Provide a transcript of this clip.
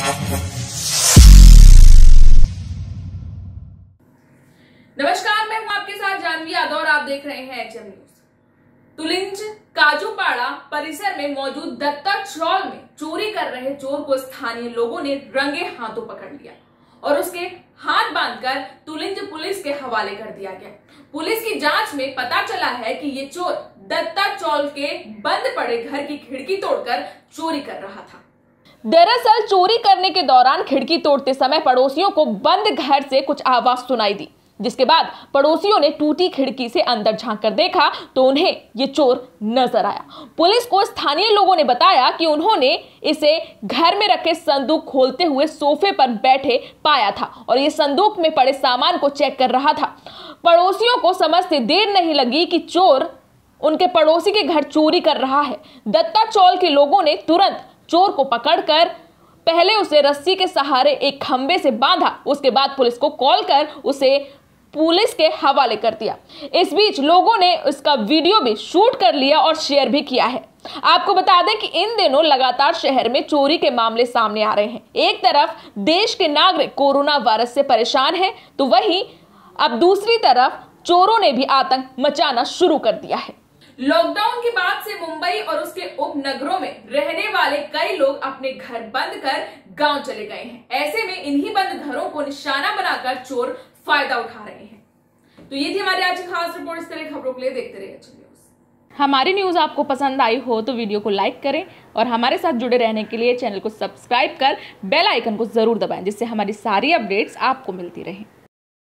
नमस्कार, मैं हूं आपके साथ जानवी यादव और आप देख रहे हैं एचएम न्यूज। तुलिंज काजूपाड़ा परिसर में मौजूद दत्ता चौल में चोरी कर रहे चोर को स्थानीय लोगों ने रंगे हाथों पकड़ लिया और उसके हाथ बांधकर तुलिंज पुलिस के हवाले कर दिया गया। पुलिस की जांच में पता चला है कि ये चोर दत्ता चौल के बंद पड़े घर की खिड़की तोड़कर चोरी कर रहा था। दरअसल चोरी करने के दौरान खिड़की तोड़ते समय पड़ोसियों को बंद घर से कुछ आवाज सुनाई दी, जिसके बाद पड़ोसियों ने टूटी खिड़की से अंदर झांककर देखा तो उन्हें ये चोर नजर आया। पुलिस को स्थानीय लोगों ने बताया कि उन्होंने इसे घर में रखे संदूक खोलते हुए सोफे पर बैठे पाया था और ये संदूक में पड़े सामान को चेक कर रहा था। पड़ोसियों को समझते देर नहीं लगी कि चोर उनके पड़ोसी के घर चोरी कर रहा है। दत्ता चौल के लोगों ने तुरंत चोर को पकड़कर पहले उसे रस्सी के सहारे एक खंबे से बांधा, उसके बाद पुलिस को कॉल कर उसे पुलिस के हवाले कर दिया। इस बीच लोगों ने इसका वीडियो भी शूट कर लिया और शेयर भी किया है। आपको बता दें कि इन दिनों लगातार शहर में चोरी के मामले सामने आ रहे हैं। एक तरफ देश के नागरिक कोरोना वायरस से परेशान हैं, तो वहीं अब दूसरी तरफ चोरों ने भी आतंक मचाना शुरू कर दिया है। लॉकडाउन के बाद से मुंबई और उसके उपनगरों में रहने वाले कई लोग अपने घर बंद कर गांव चले गए हैं। ऐसे में इन्हीं बंद घरों को निशाना बनाकर चोर फायदा उठा रहे हैं। तो ये थी हमारी आज की खास रिपोर्ट। इस तरह खबरों के लिए देखते रहिए एचएम न्यूज। हमारी न्यूज आपको पसंद आई हो तो वीडियो को लाइक करें और हमारे साथ जुड़े रहने के लिए चैनल को सब्सक्राइब कर बेल आइकन को जरूर दबाएं, जिससे हमारी सारी अपडेट्स आपको मिलती रहें।